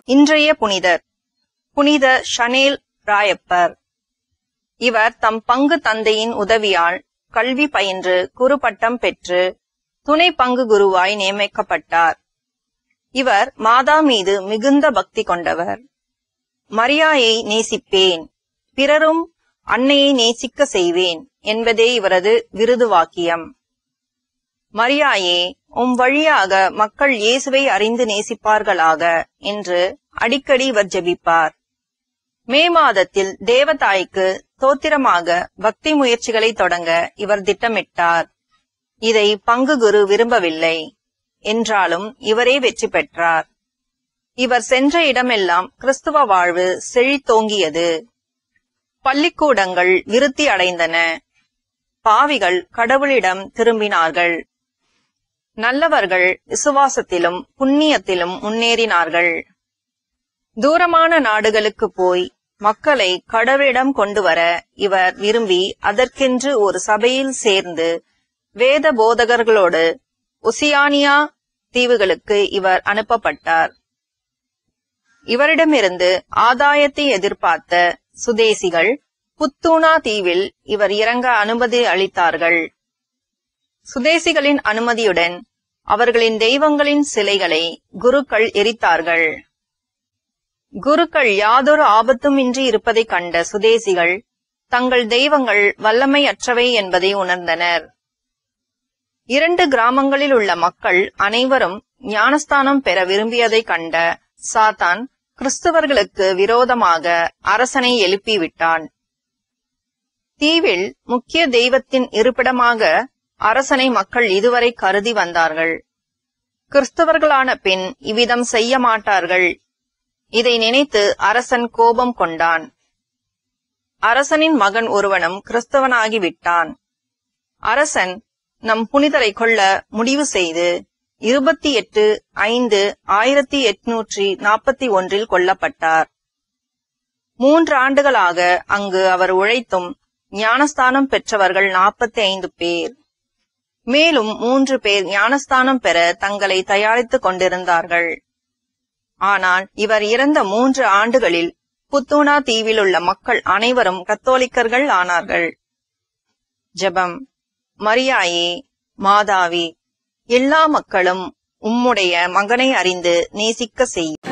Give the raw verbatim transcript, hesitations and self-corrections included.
இன்றைய புனிதர் புனித ஷனேல் ராயப்பர். இவர் தம் பங்கு தந்தையின் உதவியால் கல்வி பயின்று குருப்பட்டம் பெற்று துணை பங்கு குருவாய் நியமிக்கப்பட்டார். இவர் மாதா மீது மிகுந்த பக்தி கொண்டவர். மரியாயை நேசிப்பேன், பிறரும் அன்னையை நேசிக்க செய்வேன் என்பதே இவரது விருது வாக்கியம். மரியாயே, உம் வழியாக மக்கள் இயேசுவை அறிந்து நேசிப்பார்களாக என்று அடிக்கடி இவர் ஜெபிப்பார். மே மாதத்தில் தேவதாய்க்கு தோத்திரமாக பக்தி முயற்சிகளை தொடங்க இவர் திட்டமிட்டார். இதை பங்கு குரு விரும்பவில்லை என்றாலும் இவரே வெற்றி பெற்றார். இவர் சென்ற இடமெல்லாம் கிறிஸ்துவ வாழ்வு செழித்தோங்கியது. பள்ளிக்கூடங்கள் விருத்தி அடைந்தன. பாவிகள் கடவுளிடம் திரும்பினார்கள். நல்லவர்கள் விசுவாசத்திலும் புண்ணியத்திலும் முன்னேறினார்கள். தூரமான நாடுகளுக்கு போய் மக்களை கடவுளிடம் கொண்டு வர இவர் விரும்பி அதற்கென்று ஒரு சபையில் சேர்ந்து வேத போதகர்களோடு ஒசியானியா தீவுகளுக்கு இவர் அனுப்பப்பட்டார். இவரிடமிருந்து ஆதாயத்தை எதிர்பார்த்த சுதேசிகள் புத்தூனா தீவில் இவர் இறங்க அனுமதி அளித்தார்கள். சுதேசிகளின் அனுமதியுடன் அவர்களின் தெய்வங்களின் சிலைகளை குருக்கள் எரித்தார்கள். குருக்கள் யாதொரு ஆபத்தும் இன்றி இருப்பதை கண்ட சுதேசிகள் தங்கள் தெய்வங்கள் வல்லமையற்றவை என்பதை உணர்ந்தனர். இரண்டு கிராமங்களில் உள்ள மக்கள் அனைவரும் ஞானஸ்தானம் பெற விரும்பியதை கண்ட சாத்தான் கிறிஸ்தவர்களுக்கு விரோதமாக அரசனை எழுப்பிவிட்டான். தீவில் முக்கிய தெய்வத்தின் இருப்பிடமாக அரசனை மக்கள் இதுவரை கருதி வந்தார்கள். கிறிஸ்தவர்களான பின் இவ்விதம் செய்ய மாட்டார்கள். இதை நினைத்து அரசன் கோபம் கொண்டான். அரசனின் மகன் ஒருவனும் கிறிஸ்தவனாகிவிட்டான். அரசன் நம் புனிதரை கொல்ல முடிவு செய்து இருபத்தி எட்டு ஐந்து ஆயிரத்தி எட்நூற்றி நாற்பத்தி ஒன்றில் கொல்லப்பட்டார். மூன்று ஆண்டுகளாக அங்கு அவர் உழைத்தும் ஞானஸ்தானம் பெற்றவர்கள் நாற்பத்தி ஐந்து பேர். மேலும் மூன்று பேர் ஞானஸ்தானம் பெற தங்களை தயாரித்துக் கொண்டிருந்தார்கள். ஆனால் இவர் இறந்த மூன்று ஆண்டுகளில் புத்தூனா தீவில் உள்ள மக்கள் அனைவரும் கத்தோலிக்கர்கள் ஆனார்கள். ஜெபம். மரியாயே, மாதாவே, எல்லா மக்களும் உம்முடைய மகனை அறிந்து நேசிக்க செய்.